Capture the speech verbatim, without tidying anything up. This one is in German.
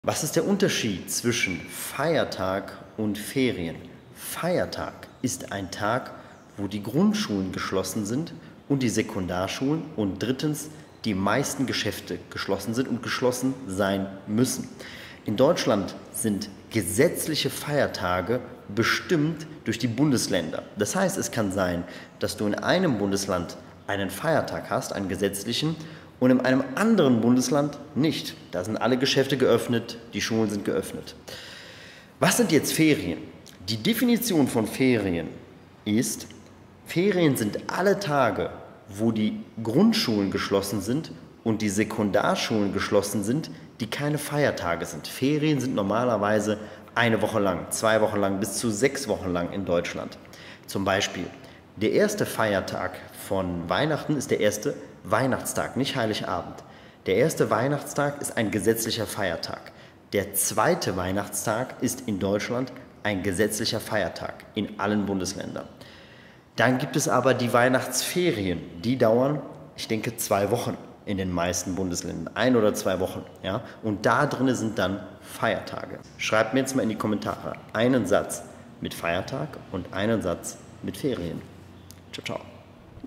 Was ist der Unterschied zwischen Feiertag und Ferien? Feiertag ist ein Tag, wo die Grundschulen geschlossen sind und die Sekundarschulen und drittens die meisten Geschäfte geschlossen sind und geschlossen sein müssen. In Deutschland sind gesetzliche Feiertage bestimmt durch die Bundesländer. Das heißt, es kann sein, dass du in einem Bundesland einen Feiertag hast, einen gesetzlichen, und in einem anderen Bundesland nicht. Da sind alle Geschäfte geöffnet, die Schulen sind geöffnet. Was sind jetzt Ferien? Die Definition von Ferien ist, Ferien sind alle Tage, wo die Grundschulen geschlossen sind und die Sekundarschulen geschlossen sind, die keine Feiertage sind. Ferien sind normalerweise eine Woche lang, zwei Wochen lang, bis zu sechs Wochen lang in Deutschland. Zum Beispiel, der erste Feiertag von Weihnachten ist der erste Weihnachtstag, nicht Heiligabend. Der erste Weihnachtstag ist ein gesetzlicher Feiertag. Der zweite Weihnachtstag ist in Deutschland ein gesetzlicher Feiertag in allen Bundesländern. Dann gibt es aber die Weihnachtsferien. Die dauern, ich denke, zwei Wochen in den meisten Bundesländern. Ein oder zwei Wochen. Ja? Und da drin sind dann Feiertage. Schreibt mir jetzt mal in die Kommentare einen Satz mit Feiertag und einen Satz mit Ferien. Ciao, ciao.